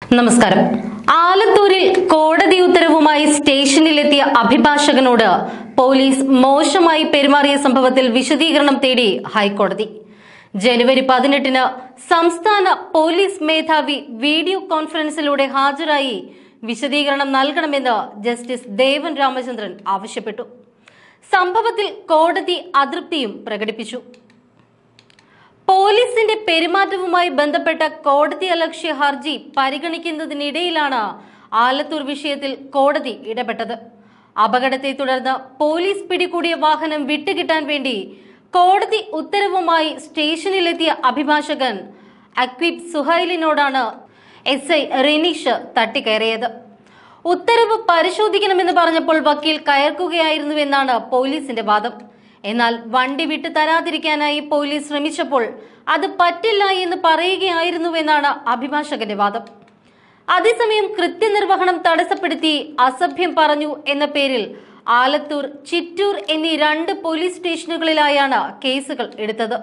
നമസ്കാരം. ആലത്തൂരിൽ കോടതി ഉത്തരവുമായി സ്റ്റേഷനിലെത്തിയ അഭിഭാഷകനോട് പോലീസ് മോശമായി പെരുമാറിയ സംഭവത്തിൽ വിശദീകരണം തേടി ഹൈക്കോടതി. ജനുവരി 18-ന് സംസ്ഥാന പോലീസ് മേധാവി വീഡിയോ കോൺഫറൻസിലൂടെ ഹാജരായി വിശദീകരണം നൽകണമെന്ന് ജസ്റ്റിസ് ദേവൻ രാമചന്ദ്രൻ ആവശ്യപ്പെട്ടു. സംഭവത്തിൽ കോടതി അതൃപ്തിയും പ്രകടിപ്പിച്ചു. പോലീസിന്റെ പെരുമാറ്റവുമായി ബന്ധപ്പെട്ട കോടതി അലക്ഷ്യ ഹർജി പരിഗണിക്കുന്നതിനിടയിലാണ് ആലത്തൂർ വിഷയത്തിൽ കോടതി ഇടപെട്ടത്. അപകടത്തെ തുടർന്ന് പോലീസ് പിടികൂടിയ വാഹനം വിട്ടുകിട്ടാൻ വേണ്ടി കോടതി ഉത്തരവുമായി സ്റ്റേഷനിലെത്തിയ അഭിഭാഷകൻ അക്വിബ് സുഹൈലിനോടാണ് SI റിനീഷ് തട്ടിക്കയറിയത്. ഉത്തരവ് പരിശോധിക്കണമെന്ന് പറഞ്ഞപ്പോൾ വക്കീൽ കയർക്കുകയായിരുന്നുവെന്നാണ് പോലീസിന്റെ വാദം. എന്നാൽ വണ്ടി വിട്ടു തരാതിരിക്കാനായി പോലീസ് ശ്രമിച്ചപ്പോൾ അത് പറ്റില്ല എന്ന് പറയുകയായിരുന്നുവെന്നാണ് അഭിഭാഷകന്റെ വാദം. അതേസമയം കൃത്യനിർവഹണം തടസ്സപ്പെടുത്തി അസഭ്യം പറഞ്ഞു എന്ന പേരിൽ ആലത്തൂർ, ചിറ്റൂർ എന്നീ 2 പോലീസ് സ്റ്റേഷനുകളിലായാണ് കേസുകൾ എടുത്തത്.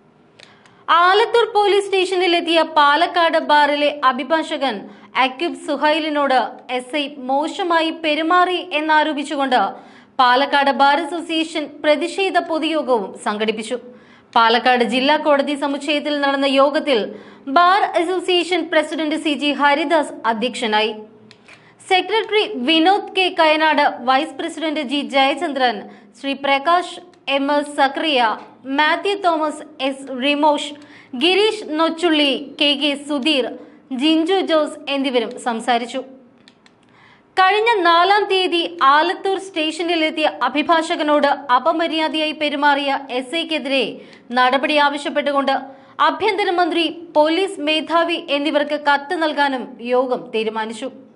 ആലത്തൂർ പോലീസ് സ്റ്റേഷനിലെത്തിയ പാലക്കാട് ബാറിലെ അഭിഭാഷകൻ അക്വിബ് സുഹൈലിനോട് SI മോശമായി പെരുമാറി എന്നാരോപിച്ചുകൊണ്ട് പാലക്കാട് ബാർ അസോസിയേഷൻ പ്രതിഷേധ പൊതുയോഗവും സംഘടിപ്പിച്ചു. പാലക്കാട് ജില്ലാ കോടതി സമുച്ചയത്തിൽ നടന്ന യോഗത്തിൽ bar association president CG Haridas അധ്യക്ഷനായി. Secretary Vinod K Kayanad, vice president G Jayachandran, Shri Prakash MS Sakriya, Mathew Thomas, S Rimosh, Girish Nochulli, KK Sudheer, Jinju Jose എന്നിവരും സംസാരിച്ചു. കഴിഞ്ഞ 4-ാം തീയതി ആലത്തൂർ സ്റ്റേഷനിലെത്തിയ അഭിഭാഷകനോട് അപമര്യാദയായി പെരുമാറിയ SIക്കെതിരെ നടപടി ആവശ്യപ്പെട്ടുകൊണ്ട് ആഭ്യന്തരമന്ത്രി, പോലീസ് മേധാവി എന്നിവർക്ക് കത്ത് നൽകാനും യോഗം തീരുമാനിച്ചു.